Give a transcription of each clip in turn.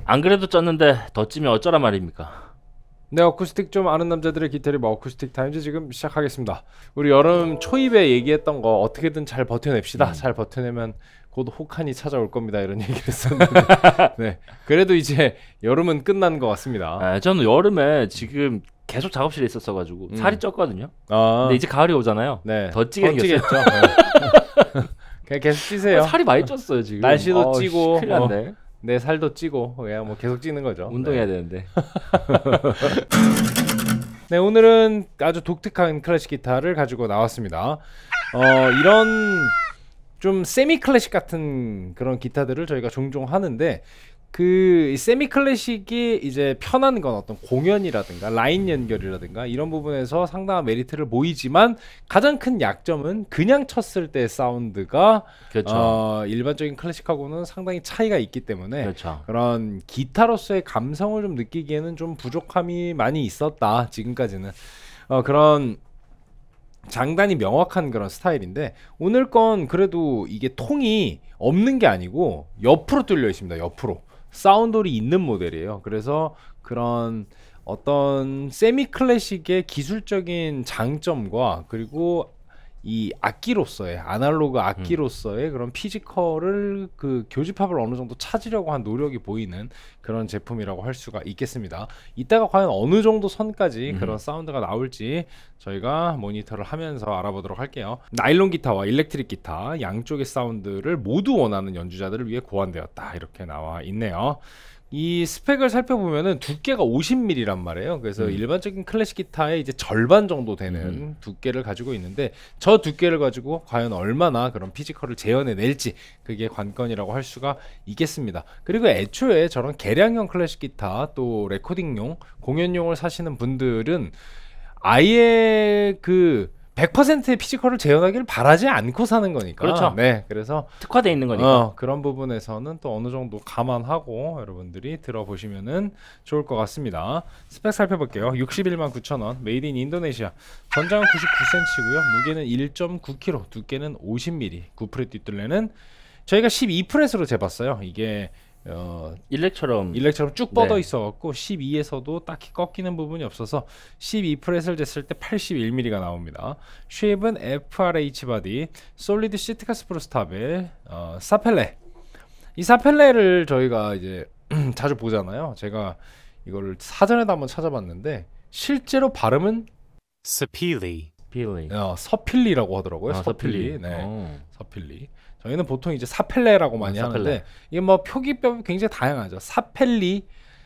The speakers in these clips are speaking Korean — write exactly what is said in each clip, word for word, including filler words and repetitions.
안 그래도 쪘는데 더 찌면 어쩌란 말입니까? 네, 어쿠스틱 좀 아는 남자들의 기타 리뷰 어쿠스틱 타임즈 지금 시작하겠습니다. 우리 여름 초입에 얘기했던 거 어떻게든 잘 버텨냅시다. 음. 잘 버텨내면 곧 혹한이 찾아올 겁니다. 이런 얘기를 했었는데 네, 그래도 이제 여름은 끝난 것 같습니다. 아, 저는 여름에 지금 계속 작업실에 있었어가지고 음. 살이 쪘거든요. 아. 근데 이제 가을이 오잖아요. 네. 더 찌게 생겼죠. 그냥 계속 찌세요. 아, 살이 많이 쪘어요 지금. 날씨도 어, 찌고 큰일 났네. 어, 내 살도 찌고 그냥 뭐 계속 찌는 거죠. 운동해야 네. 되는데. 네, 오늘은 아주 독특한 클래식 기타를 가지고 나왔습니다. 어, 이런 좀 세미 클래식 같은 그런 기타들을 저희가 종종 하는데 그 세미 클래식이 이제 편한 건 어떤 공연이라든가 라인 연결이라든가 이런 부분에서 상당한 메리트를 보이지만 가장 큰 약점은 그냥 쳤을 때 사운드가 그렇죠. 어, 일반적인 클래식하고는 상당히 차이가 있기 때문에 그렇죠. 그런 기타로서의 감성을 좀 느끼기에는 좀 부족함이 많이 있었다. 지금까지는 어, 그런 장단이 명확한 그런 스타일인데 오늘 건 그래도 이게 통이 없는 게 아니고 옆으로 뚫려 있습니다. 옆으로 사운드홀이 있는 모델이에요. 그래서 그런 어떤 세미 클래식의 기술적인 장점과 그리고 이 악기로서의 아날로그 악기로서의 음. 그런 피지컬을 그 교집합을 어느 정도 찾으려고 한 노력이 보이는 그런 제품이라고 할 수가 있겠습니다. 이따가 과연 어느 정도 선까지 음. 그런 사운드가 나올지 저희가 모니터를 하면서 알아보도록 할게요. 나일론 기타와 일렉트릭 기타 양쪽의 사운드를 모두 원하는 연주자들을 위해 고안되었다 이렇게 나와 있네요. 이 스펙을 살펴보면은 두께가 오십 밀리미터란 말이에요. 그래서 음. 일반적인 클래식 기타의 이제 절반 정도 되는 음. 두께를 가지고 있는데 저 두께를 가지고 과연 얼마나 그런 피지컬을 재현해낼지 그게 관건이라고 할 수가 있겠습니다. 그리고 애초에 저런 개량형 클래식 기타 또 레코딩용 공연용을 사시는 분들은 아예 그 백 퍼센트의 피지컬을 재현하기를 바라지 않고 사는 거니까. 그렇죠. 네, 그래서 특화되어 있는 거니까. 어, 그런 부분에서는 또 어느 정도 감안하고 여러분들이 들어보시면은 좋을 것 같습니다. 스펙 살펴볼게요. 육십일만 구천 원, 메이드 인 인도네시아. 전장은 구십구 센티미터고요. 무게는 일 점 구 킬로그램, 두께는 오십 밀리미터. 구 프렛 뒷둘레는 저희가 십이 프렛으로 재봤어요. 이게 어, 일렉처럼 일렉처럼 쭉 뻗어 네. 있어갖고 십이에서도 딱히 꺾이는 부분이 없어서 십이 프렛을 쟀을 때 팔십일 밀리미터가 나옵니다. 쉐입은 에프알에이치 바디, 솔리드 시트카 스프루스 탑에 어, 사펠레. 이 사펠레를 저희가 이제 자주 보잖아요. 제가 이거를 사전에도 한번 찾아봤는데 실제로 발음은 서필리, 어, 서필리라고 하더라고요. 아, 서필리. 서필리. 네, 오. 서필리. 저희는 보통 이제 사펠레라고 많이 음, 사펠레. 하는데 이게 뭐 표기법이 굉장히 다양하죠. 사펠리,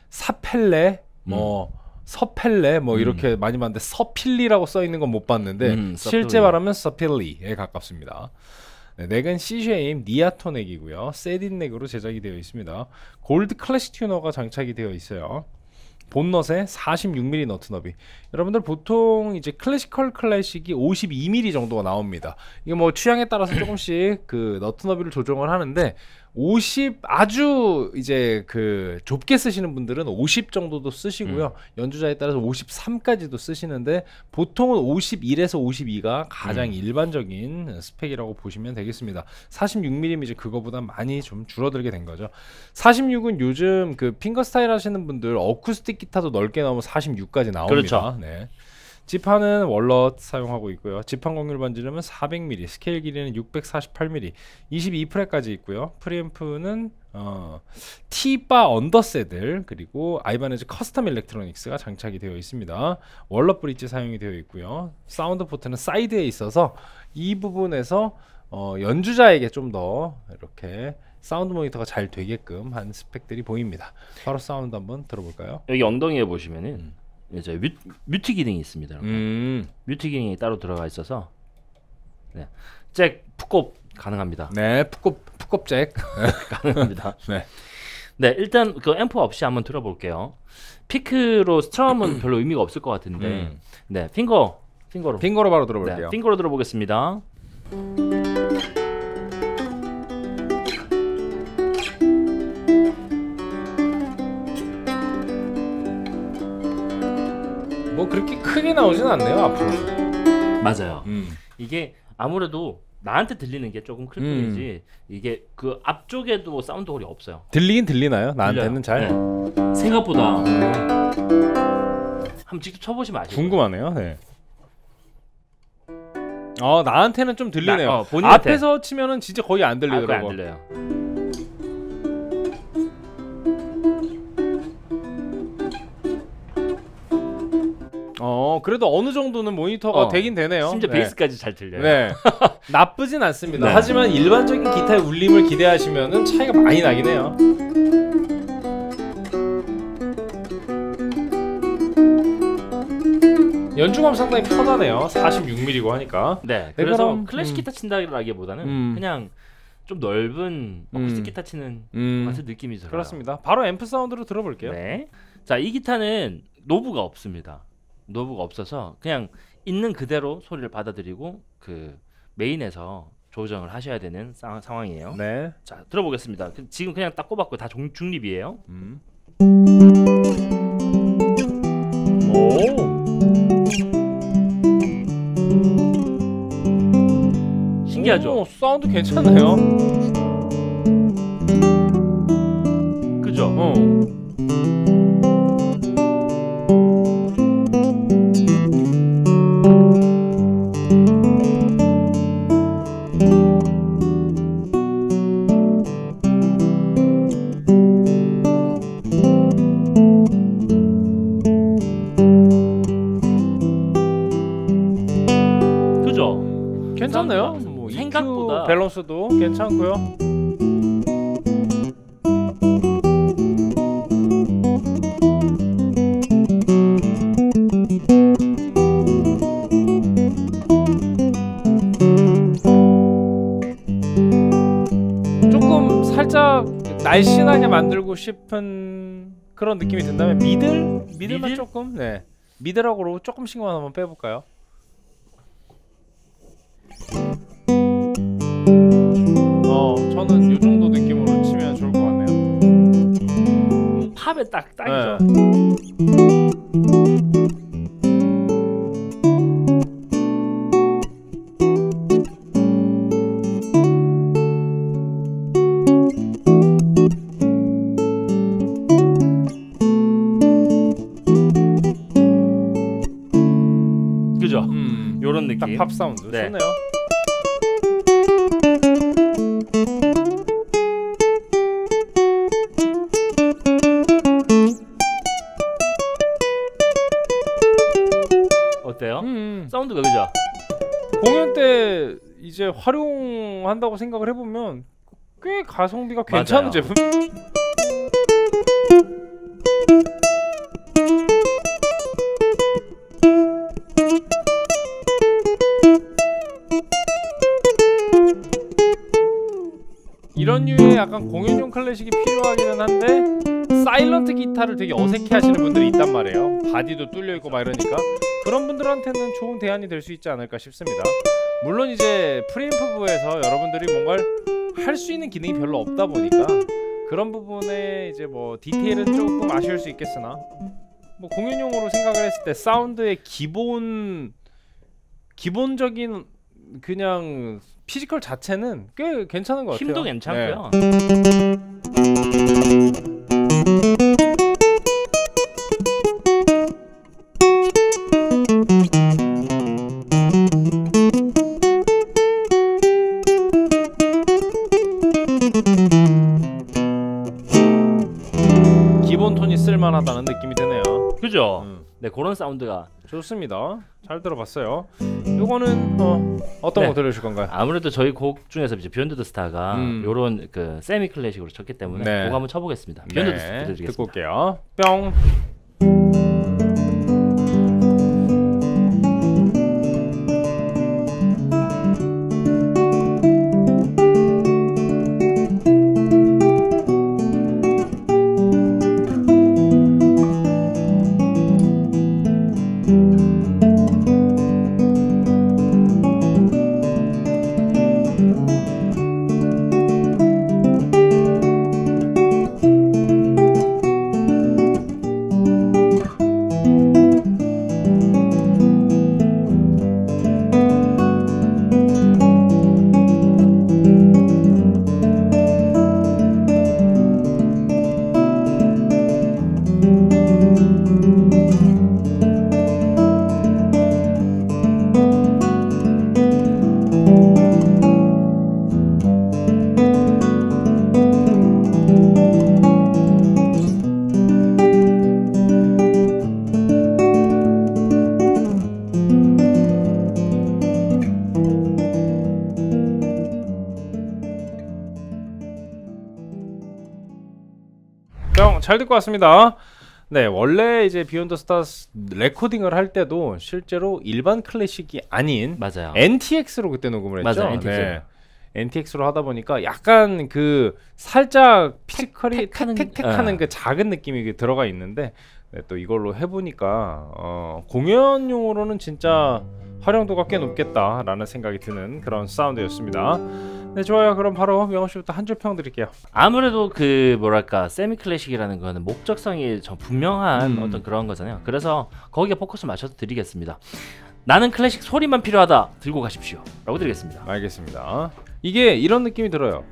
사펠레, 뭐 음. 서펠레 뭐 음. 이렇게 많이 봤는데 서필리라고 써 있는 건 못 봤는데 음, 실제 발음은 서필리에 가깝습니다. 네, 넥은 C쉐임 니아토 넥이고요. 세딘 넥으로 제작이 되어 있습니다. 골드 클래식 튜너가 장착이 되어 있어요. 본넛에 사십육 밀리미터 너트 너비. 여러분들 보통 이제 클래시컬 클래식이 오십이 밀리미터 정도가 나옵니다. 이게 뭐 취향에 따라서 조금씩 그 너트 너비를 조정을 하는데 오십 아주 이제 그 좁게 쓰시는 분들은 오십 정도도 쓰시고요. 음. 연주자에 따라서 오십삼까지도 쓰시는데 보통은 오십일에서 오십이가 가장 음. 일반적인 스펙이라고 보시면 되겠습니다. 사십육 밀리미터 이제 그거보다 많이 좀 줄어들게 된 거죠. 사십육은 요즘 그 핑거 스타일 하시는 분들 어쿠스틱 기타도 넓게 나오면 사십육까지 나옵니다. 그렇죠. 네. 지판은 월넛 사용하고 있고요. 지판 곡률 반지름은 사백 밀리미터, 스케일 길이는 육백사십팔 밀리미터, 이십이 프렛까지 있고요. 프리앰프는 어, T바 언더세들 그리고 아이바네즈 커스텀 일렉트로닉스가 장착이 되어 있습니다. 월넛 브릿지 사용이 되어 있고요. 사운드 포트는 사이드에 있어서 이 부분에서 어, 연주자에게 좀 더 이렇게 사운드 모니터가 잘 되게끔 한 스펙들이 보입니다. 바로 사운드 한번 들어볼까요? 여기 엉덩이에 보시면은 음. 이제 뮤, 뮤트 기능이 있습니다. 음. 뮤트 기능이 따로 들어가 있어서 네. 잭 풋곱 가능합니다. 네, 풋곱 풋곱 잭 가능합니다. 네. 네, 일단 그 앰프 없이 한번 들어볼게요. 피크로 스트럼은 별로 의미가 없을 것 같은데, 음. 네, 핑거, 핑거로, 핑거로 바로 들어볼게요. 네, 핑거로 들어보겠습니다. 뭐 그렇게 크게 나오진 않네요 앞으로. 맞아요. 음. 이게 아무래도 나한테 들리는 게 조금 클 뿐이지 이게 그 앞쪽에도 사운드 홀이 없어요. 들리긴 들리나요? 나한테는 들려요. 잘 네. 생각보다 한번 직접 쳐보시면 아시죠. 궁금하네요. 네. 어 나한테는 좀 들리네요. 나, 어, 본인한테. 앞에서 치면은 진짜 거의 안 아, 들리더라고. 그거 안 들려요. 어 그래도 어느 정도는 모니터가 어, 되긴 되네요. 심지어 네. 베이스까지 잘 들려요. 네. 나쁘진 않습니다. 네. 하지만 일반적인 기타의 울림을 기대하시면은 차이가 많이 나긴 해요. 연주감 상당히 편하네요. 사십육 밀리미터고 하니까. 네. 그래서 그럼, 클래식 음. 기타 친다기보다는 음. 그냥 좀 넓은 어쿠스틱 음. 기타 치는 음. 같은 느낌이 들어요. 그렇습니다. 바로 앰프 사운드로 들어볼게요. 네. 자, 이 기타는 노브가 없습니다. 노브가 없어서 그냥 있는 그대로 소리를 받아들이고 그 메인에서 조정을 하셔야 되는 사, 상황이에요. 네. 자, 들어보겠습니다. 그- 지금 그냥 딱 꼽았고 다 중, 중립이에요. 음. 오. 신기하죠? 오, 사운드 괜찮아요. 그죠? 어. 그죠? 괜찮네요. 사운드가 뭐 생각보다- 이큐 밸런스도 괜찮고요. 조금 살짝 날씬하게 만들고 싶은 그런 느낌이 든다면 미들? 미들만 미들? 조금? 네. 미들하고 조금씩만 한번 빼볼까요? 어, 저는 이 정도 느낌으로 치면 좋을 것 같네요. 팝에 딱 딱이죠. 네. 그죠? 음, 요런 느낌. 딱 팝 사운드 네. 좋네요. 어때요? 음, 사운드가 그죠? 공연 때 이제 활용한다고 생각을 해보면 꽤 가성비가 괜찮은 맞아요. 제품. 이런 류의 약간 공연용 클래식이 필요하기는 한데 사일런트 기타를 되게 어색해하시는 분들이 있단 말이에요. 바디도 뚫려 있고 막 이러니까 그런 분들한테는 좋은 대안이 될 수 있지 않을까 싶습니다. 물론 이제 프리앰프부에서 여러분들이 뭔가를 할 수 있는 기능이 별로 없다 보니까 그런 부분에 이제 뭐 디테일은 조금 아쉬울 수 있겠으나 뭐 공연용으로 생각을 했을 때 사운드의 기본 기본적인 그냥 피지컬 자체는 꽤 괜찮은 것 같아요. 힘도 괜찮고요. 기본 톤이 쓸만하다는 느낌이 드네요. 그죠? 음, 네, 그런 사운드가 좋습니다. 잘 들어봤어요. 요거는 어, 어떤 네. 거 들려주실 건가요? 아무래도 저희 곡 중에서 이제 비욘드 더 스타가 음. 요런 그 세미 클래식으로 쳤기 때문에 네. 그거 한번 쳐보겠습니다. 비욘드 더 스타 네, 들려드리겠습니다. 듣고 올게요. 뿅. 잘 듣고 왔습니다. 네, 원래 이제 비욘드 스타스 레코딩을 할 때도 실제로 일반 클래식이 아닌 맞아요. 엔티엑스로 그때 녹음을 했죠. 맞아요. 엔티엑스. 네. 엔티엑스로 하다 보니까 약간 그 살짝 피지컬이 택하는- 택택하는 어. 그 작은 느낌이 들어가 있는데 네, 또 이걸로 해보니까 어, 공연용으로는 진짜 활용도가 꽤 높겠다라는 생각이 드는 그런 사운드였습니다. 네, 좋아요. 그럼 바로 명호 씨부터 한 줄 평 드릴게요. 아무래도 그 뭐랄까 세미 클래식이라는 거는 목적성이 좀 분명한 음. 어떤 그런 거잖아요. 그래서 거기에 포커스 맞춰서 드리겠습니다. 나는 클래식 소리만 필요하다 들고 가십시오 라고 드리겠습니다. 알겠습니다. 이게 이런 느낌이 들어요.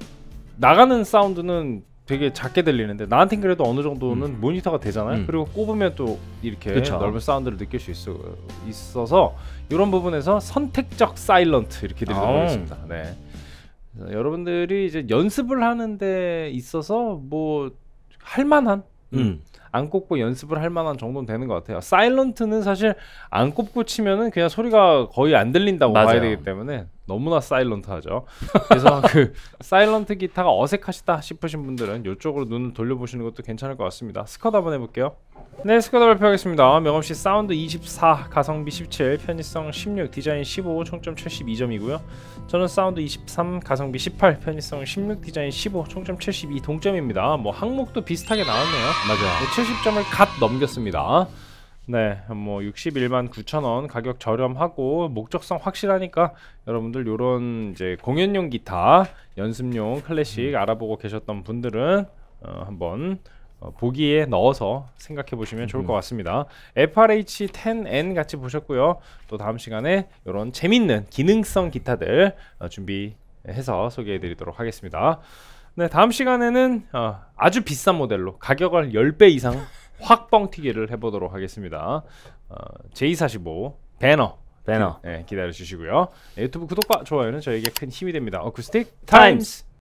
나가는 사운드는 되게 작게 들리는데 나한텐 그래도 어느 정도는 음. 모니터가 되잖아요. 음. 그리고 꼽으면 또 이렇게 그쵸. 넓은 사운드를 느낄 수 있어, 있어서 이런 부분에서 선택적 사일런트 이렇게 드리도록 아우. 하겠습니다. 네. 그래서 여러분들이 이제 연습을 하는데 있어서 뭐 할만한 음. 안 꼽고 연습을 할 만한 정도는 되는 것 같아요. 사일런트는 사실 안 꼽고 치면은 그냥 소리가 거의 안 들린다고 맞아요. 봐야 되기 때문에 너무나 사일런트하죠. 그래서 그 사일런트 기타가 어색하시다 싶으신 분들은 이쪽으로 눈을 돌려보시는 것도 괜찮을 것 같습니다. 스쿼드 한번 해볼게요. 네, 스쿼드 발표하겠습니다. 명엄씨 사운드 이십사, 가성비 십칠, 편의성 십육, 디자인 십오, 총점 칠십이 점이고요. 저는 사운드 이십삼, 가성비 십팔, 편의성 십육, 디자인 십오, 총점 칠십이 동점입니다. 뭐 항목도 비슷하게 나왔네요. 맞아요. 칠십 점을 갓 넘겼습니다. 네, 뭐 육십일만 구천 원 가격 저렴하고 목적성 확실하니까 여러분들 요런 이제 공연용 기타, 연습용 클래식 음. 알아보고 계셨던 분들은 어, 한번 어, 보기에 넣어서 생각해 보시면 좋을 것 같습니다. 에프알에이치 텐 엔 같이 보셨고요. 또 다음 시간에 이런 재밌는 기능성 기타들 어, 준비해서 소개해 드리도록 하겠습니다. 네, 다음 시간에는 어, 아주 비싼 모델로 가격을 십 배 이상 확 뻥튀기를 해보도록 하겠습니다. 어, 제이 사십오 배너 배너 네, 기다려 주시고요. 유튜브 구독과 좋아요는 저에게 큰 힘이 됩니다. 어쿠스틱 타임스. 타임스.